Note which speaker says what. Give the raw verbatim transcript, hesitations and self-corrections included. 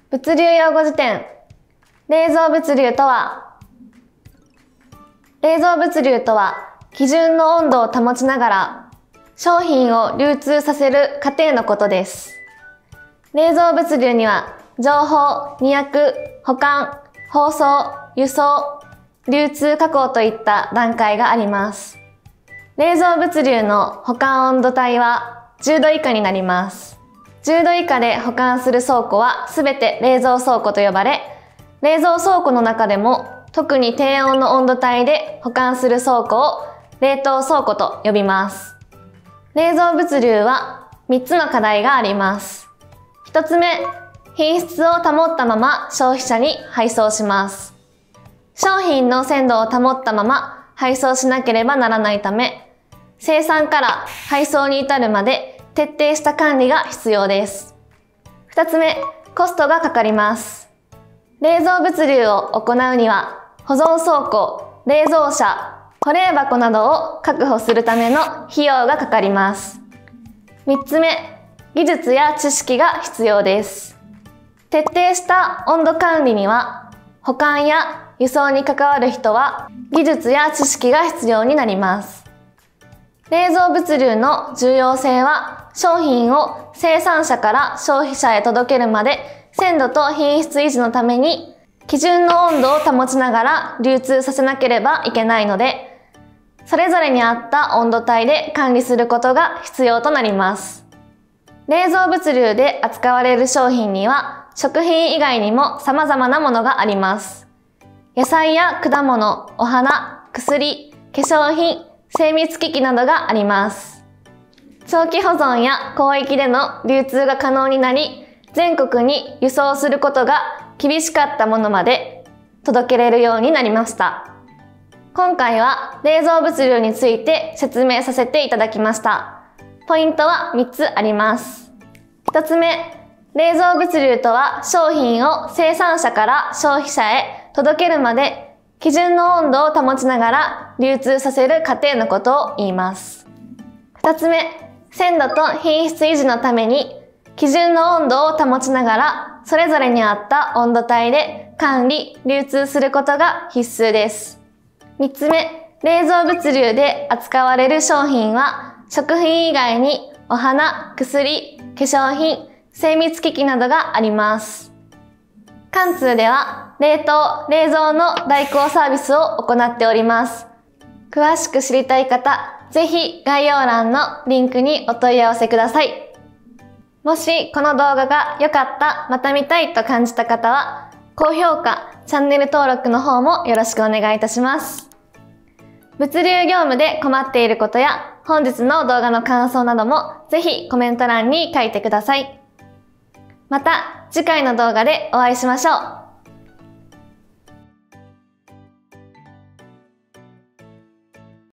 Speaker 1: 物流用語辞典。冷蔵物流とは、冷蔵物流とは、基準の温度を保ちながら、商品を流通させる過程のことです。冷蔵物流には、情報、荷役、保管、包装、輸送、流通加工といった段階があります。冷蔵物流の保管温度帯はじゅうど以下になります。じゅうど以下で保管する倉庫はすべて冷蔵倉庫と呼ばれ、冷蔵倉庫の中でも特に低温の温度帯で保管する倉庫を冷凍倉庫と呼びます。冷蔵物流はみっつの課題があります。ひとつめ、品質を保ったまま消費者に配送します。商品の鮮度を保ったまま配送しなければならないため、生産から配送に至るまで徹底した管理が必要です。ふたつめ、コストがかかります。冷蔵物流を行うには、保存倉庫、冷蔵車、保冷箱などを確保するための費用がかかります。みっつめ、技術や知識が必要です。徹底した温度管理には、保管や輸送に関わる人は技術や知識が必要になります。冷蔵物流の重要性は、商品を生産者から消費者へ届けるまで鮮度と品質維持のために基準の温度を保ちながら流通させなければいけないので、それぞれに合った温度帯で管理することが必要となります。冷蔵物流で扱われる商品には食品以外にも様々なものがあります。野菜や果物、お花、薬、化粧品、精密機器などがあります。長期保存や広域での流通が可能になり、全国に輸送することが厳しかったものまで届けれるようになりました。今回は冷蔵物流について説明させていただきました。ポイントはみっつあります。ひとつめ、冷蔵物流とは商品を生産者から消費者へ届けるまで基準の温度を保ちながら流通させる過程のことを言います。ふたつめ、鮮度と品質維持のために基準の温度を保ちながらそれぞれに合った温度帯で管理・流通することが必須です。みっつめ、冷蔵物流で扱われる商品は食品以外にお花、薬、化粧品、精密機器などがあります。貫通では冷凍・冷蔵の代行サービスを行っております。詳しく知りたい方、ぜひ概要欄のリンクにお問い合わせください。もしこの動画が良かった、また見たいと感じた方は、高評価、チャンネル登録の方もよろしくお願いいたします。物流業務で困っていることや、本日の動画の感想などもぜひコメント欄に書いてください。また次回の動画でお会いしましょう。